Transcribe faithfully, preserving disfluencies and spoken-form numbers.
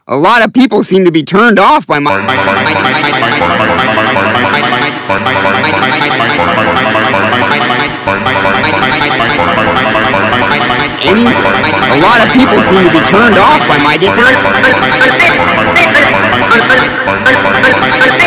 A lot of people seem to be turned off by my... Any, a lot of people seem to be turned off by my design.